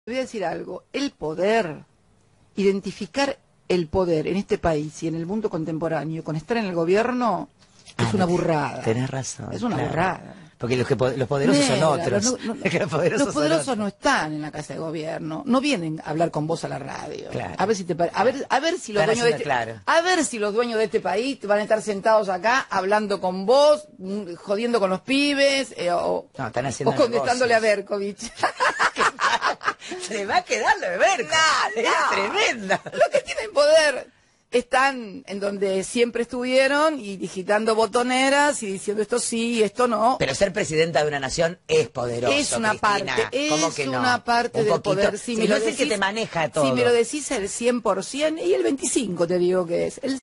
Te voy a decir algo, el poder, identificar el poder en este país y en el mundo contemporáneo con estar en el gobierno es una burrada. Tenés razón. Es una burrada. Porque los poderosos son otros. Los poderosos no están en la casa de gobierno, no vienen a hablar con vos a la radio. Claro. A ver si los dueños de a ver si los dueños de este país van a estar sentados acá hablando con vos, jodiendo con los pibes, o contestándole a Berkovich. Se le va a quedar lo de Berkovich. Es tremenda. Los que tienen poder están en donde siempre estuvieron y digitando botoneras y diciendo esto sí y esto no. Pero ser presidenta de una nación es poderoso, es una Cristina. parte, ¿Cómo que no? Una parte un del poquito. poder. Si no es el que te maneja todo. Si me lo decís el 100% y el 25% te digo que es.